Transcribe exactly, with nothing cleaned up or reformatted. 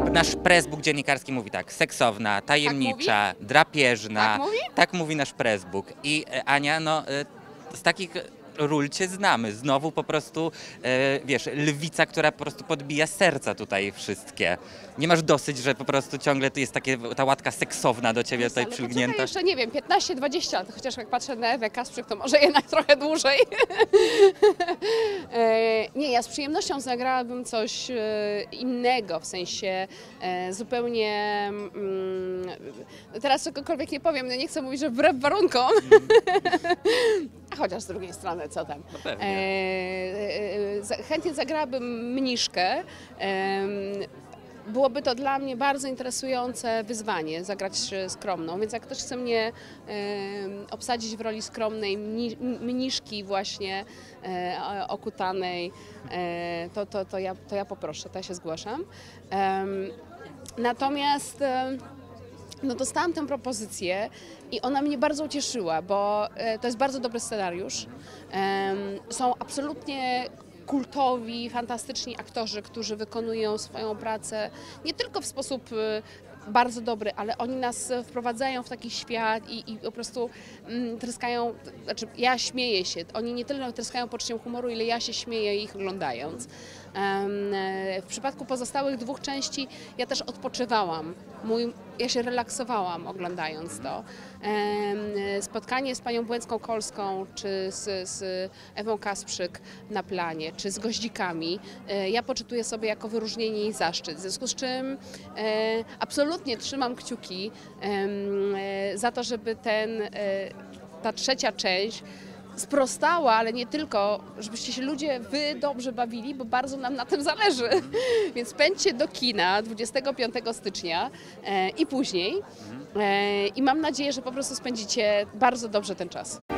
nasz pressbook dziennikarski mówi tak, seksowna, tajemnicza, mówi? drapieżna. Tak mówi? Tak mówi nasz pressbook. I e, Ania, no e, z takich ról cię znamy. Znowu po prostu, e, wiesz, lwica, która po prostu podbija serca tutaj wszystkie. Nie masz dosyć, że po prostu ciągle to jest takie, ta łatka seksowna do ciebie tutaj Ale przylgnięta? poczekaj, jeszcze nie wiem, piętnaście dwadzieścia lat, chociaż jak patrzę na Ewę Kasprzyk, to może jednak trochę dłużej. e, nie, ja z przyjemnością zagrałabym coś e, innego, w sensie e, zupełnie, mm, teraz czegokolwiek nie powiem, no nie chcę mówić, że wbrew warunkom, a chociaż z drugiej strony, co tam. No pewnie. E, e, chętnie zagrałabym mniszkę. E, Byłoby to dla mnie bardzo interesujące wyzwanie, zagrać skromną, więc jak ktoś chce mnie e, obsadzić w roli skromnej mni, mniszki właśnie e, okutanej, e, to, to, to, ja, to ja poproszę, to ja się zgłaszam. E, natomiast e, no dostałam tę propozycję i ona mnie bardzo ucieszyła, bo e, to jest bardzo dobry scenariusz. E, są absolutnie kultowi, fantastyczni aktorzy, którzy wykonują swoją pracę nie tylko w sposób bardzo dobry, ale oni nas wprowadzają w taki świat i, i po prostu mm, tryskają, znaczy ja śmieję się, oni nie tyle tryskają poczuciem humoru, ile ja się śmieję ich oglądając. Um, w przypadku pozostałych dwóch części ja też odpoczywałam, Mój, ja się relaksowałam oglądając to. Um, spotkanie z panią Błęcką-Kolską, czy z, z Ewą Kasprzyk na planie, czy z goździkami, e, ja poczytuję sobie jako wyróżnienie i zaszczyt, w związku z czym e, absolutnie trzymam kciuki e, za to, żeby ten, e, ta trzecia część sprostała, ale nie tylko, żebyście się ludzie, wy dobrze bawili, bo bardzo nam na tym zależy. Więc pędźcie do kina dwudziestego piątego stycznia e, i później. E, I mam nadzieję, że po prostu spędzicie bardzo dobrze ten czas.